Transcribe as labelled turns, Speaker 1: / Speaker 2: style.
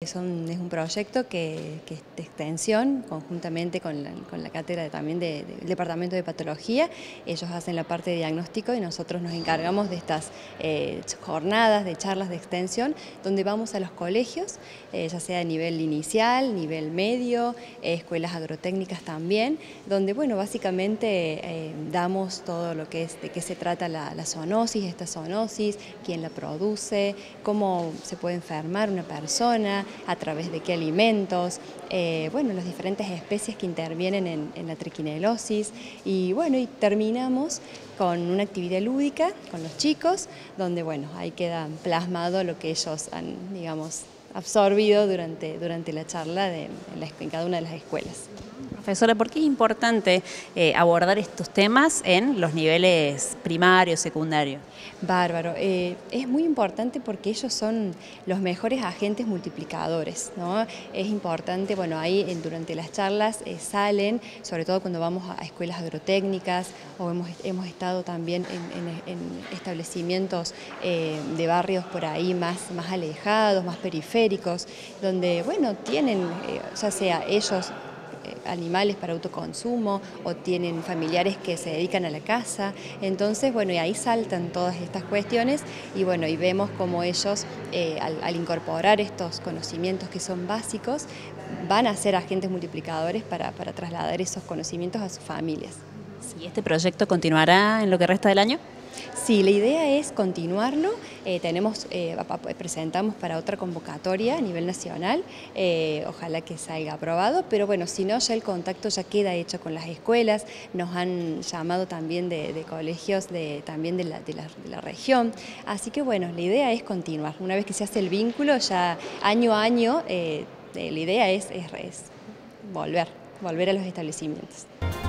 Speaker 1: Es un proyecto que es de extensión, conjuntamente con la cátedra también del Departamento de Patología. Ellos hacen la parte de diagnóstico y nosotros nos encargamos de estas jornadas de charlas de extensión, donde vamos a los colegios, ya sea a nivel inicial, nivel medio, escuelas agrotécnicas también, donde bueno, básicamente damos todo lo que es de qué se trata la zoonosis, esta zoonosis, quién la produce, cómo se puede enfermar una persona, a través de qué alimentos, bueno, las diferentes especies que intervienen en la triquinelosis y bueno, y terminamos con una actividad lúdica con los chicos, donde bueno, ahí queda plasmado lo que ellos han, digamos, absorbido durante la charla en cada una de las escuelas.
Speaker 2: Profesora, ¿por qué es importante abordar estos temas en los niveles primarios, secundarios?
Speaker 1: Bárbaro. Es muy importante porque ellos son los mejores agentes multiplicadores, ¿no? Es importante, bueno, ahí durante las charlas salen, sobre todo cuando vamos a escuelas agrotécnicas o hemos estado también en establecimientos de barrios por ahí más alejados, más periféricos, donde, bueno, tienen, ya sea ellos animales para autoconsumo o tienen familiares que se dedican a la caza. Entonces, bueno, y ahí saltan todas estas cuestiones y bueno, y vemos cómo ellos al incorporar estos conocimientos que son básicos van a ser agentes multiplicadores para trasladar esos conocimientos a sus familias.
Speaker 2: ¿Y este proyecto continuará en lo que resta del año?
Speaker 1: Sí, la idea es continuarlo, presentamos para otra convocatoria a nivel nacional, ojalá que salga aprobado, pero bueno, si no, ya el contacto ya queda hecho con las escuelas, nos han llamado también de colegios también de la región, así que bueno, la idea es continuar, una vez que se hace el vínculo, ya año a año, la idea es volver a los establecimientos.